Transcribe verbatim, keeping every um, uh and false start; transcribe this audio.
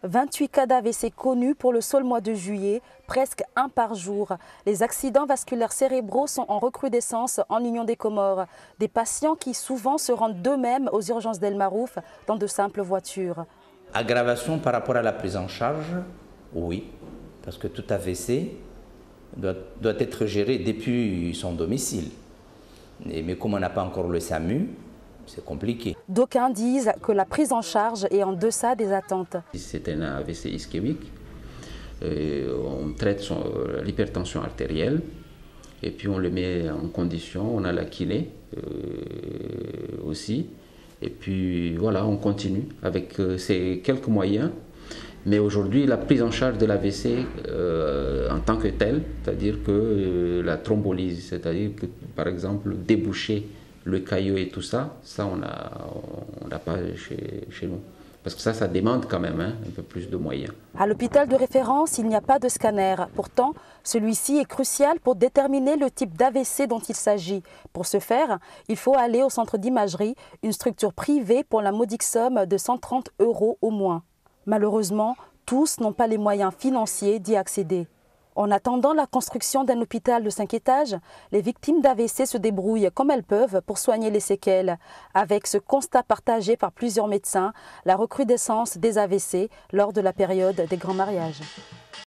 vingt-huit cas d'A V C connus pour le seul mois de juillet, presque un par jour. Les accidents vasculaires cérébraux sont en recrudescence en Union des Comores. Des patients qui souvent se rendent d'eux-mêmes aux urgences d'El Marouf dans de simples voitures. Aggravation par rapport à la prise en charge, oui, parce que tout A V C doit, doit être géré depuis son domicile. Mais comme on n'a pas encore le SAMU, c'est compliqué. D'aucuns disent que la prise en charge est en deçà des attentes. C'est un A V C ischémique. Euh, on traite l'hypertension artérielle et puis on le met en condition. On a la kiné euh, aussi. Et puis voilà, on continue avec euh, ces quelques moyens. Mais aujourd'hui, la prise en charge de l'A V C euh, en tant que telle, c'est-à-dire que euh, la thrombolyse, c'est-à-dire que par exemple déboucher le caillot et tout ça, ça on n'a on n'a pas chez, chez nous. Parce que ça, ça demande quand même hein, un peu plus de moyens. À l'hôpital de référence, il n'y a pas de scanner. Pourtant, celui-ci est crucial pour déterminer le type d'A V C dont il s'agit. Pour ce faire, il faut aller au centre d'imagerie, une structure privée pour la modique somme de cent trente euros au moins. Malheureusement, tous n'ont pas les moyens financiers d'y accéder. En attendant la construction d'un hôpital de cinq étages, les victimes d'A V C se débrouillent comme elles peuvent pour soigner les séquelles. Avec ce constat partagé par plusieurs médecins, la recrudescence des A V C lors de la période des grands mariages.